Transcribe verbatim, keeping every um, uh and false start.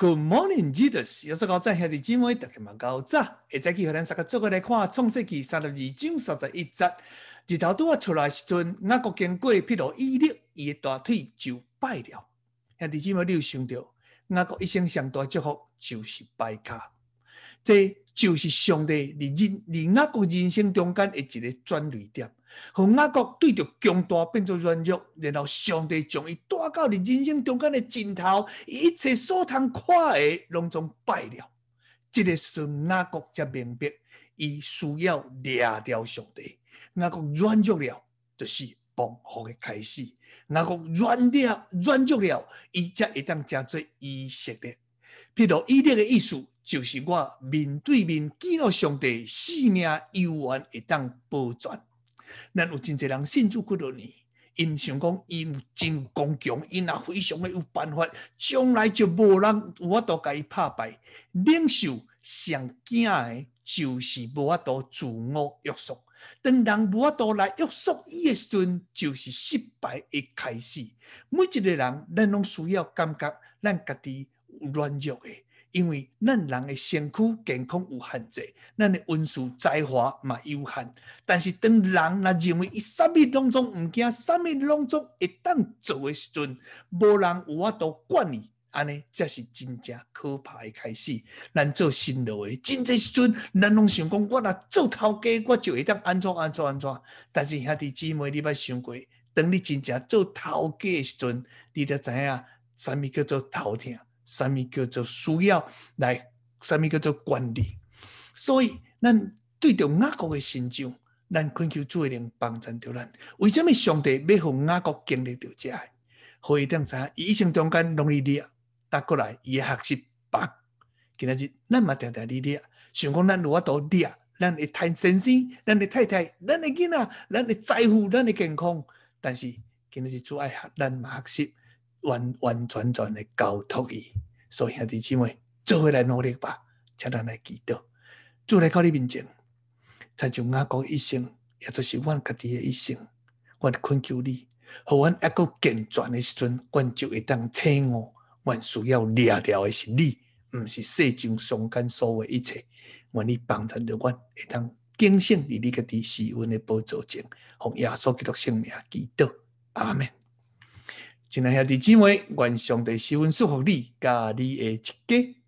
Good morning, Jesus！ 有说到早，兄弟姊妹，大家嘛够早。下早起，互咱三个做伙来看创世纪三十二章三十一节。日头拄啊出来时阵，雅各经过彼罗以勒，伊的大腿就败了。兄弟姊妹，你有想到，雅各一生上大祝福就是败卡，这就是上帝伫人伫雅各人生中间的一个转捩点。互雅各对着强大变作软弱，然后上帝将伊带到你人生中间的尽头，一切所通看的拢总败了。这个时阵，雅各才明白，伊需要掠掉上帝。雅各软弱了，就是亡福的开始。雅各软了、软弱了，伊才会当成做以色列。譬如以色列的意思，就是我面对面见到上帝，性命永远会当保全。咱有真侪人信主几多年，因想讲伊有真刚强，因也非常的有办法，将来就无人有法度甲伊打败。领袖上惊的就是无法度自我约束，当人无法度来约束伊的时阵，就是失败的开始。每一个人，咱拢需要感觉咱家己软弱的。因为咱人的身躯健康有限制，咱的温数才华嘛有限。但是当人若认为伊啥物拢总毋惊，啥物拢总会当做的时阵，无人有法度管伊，安尼才是真正可怕的开始。咱做新路的，真侪时阵，咱拢想讲，我若做头家，我就会当安怎安怎安怎。但是兄弟姊妹，你捌想过，当你真正做头家的时阵，你就知影啥物叫做头疼。什么叫做需要来？什么叫做管理？所以，咱对着雅各的成长，咱恳求主的灵帮助着咱。为什么上帝要让雅各经历到这个？可以当知影，伊一生中间容易掠，搭过来伊的学习棒。今仔日咱嘛常常哩掠，想讲咱有法度掠，咱的太先生、咱的太太、咱的囡仔、咱的财富、咱的健康。但是今仔日主爱咱嘛学习。完完全全的交托伊，所以兄弟姊妹，做伙来努力吧，请咱来祈祷，主来到你面前，才像雅各一生，也就是阮家己的一生，阮恳求你，互阮还阁健全的时阵，阮就会当醒悟，阮需要掠掉的是你，毋是世上上间所有一切。愿你帮助着阮，会当警醒伫你家己施恩的宝座前，奉耶稣基督圣名祈祷，阿门。亲爱兄弟姊妹，愿上帝施恩祝福你，甲你的一家。